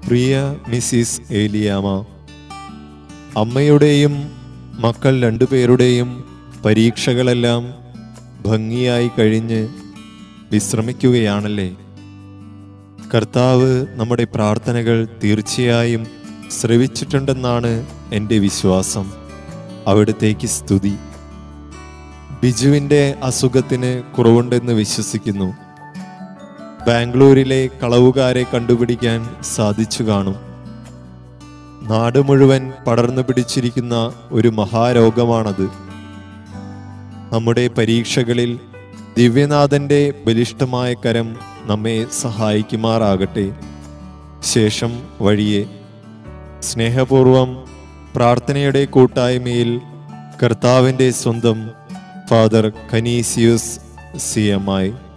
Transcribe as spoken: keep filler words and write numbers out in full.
പ്രിയ Mrs Eliyamma, അമ്മയുടെയും മക്കൾ രണ്ടുപേരുടെയും പരീക്ഷകളെല്ലാം ഭംഗിയായി കഴിഞ്ഞ് വിശ്രമിക്കുകയാണല്ലേ? കർത്താവ് നമ്മുടെ പ്രാർത്ഥനകൾ തീർച്ചയായും ശ്രവിച്ചിട്ടുണ്ടെന്നാണ് എൻ്റെ വിശ്വാസം. അവിടുത്തേക്ക് സ്തുതി. ബിജുവിൻ്റെ അസുഖത്തിന് കുറവുണ്ടെന്ന് വിശ്വസിക്കുന്നു. ബാംഗ്ലൂരിലെ കളവുകാരെ കണ്ടുപിടിക്കാൻ സാധിച്ചു കാണും. നാട് മുഴുവൻ പടർന്നു പിടിച്ചിരിക്കുന്ന ഒരു മഹാരോഗമാണത്. നമ്മുടെ പരീക്ഷകളിൽ ദിവ്യനാഥൻ്റെ ബലിഷ്ഠമായ കരം നമ്മെ സഹായിക്കുമാറാകട്ടെ. ശേഷം വഴിയെ സ്നേഹപൂർവം പ്രാർത്ഥനയുടെ കൂട്ടായ്മയിൽ കർത്താവിൻ്റെ സ്വന്തം father Canisius C M I.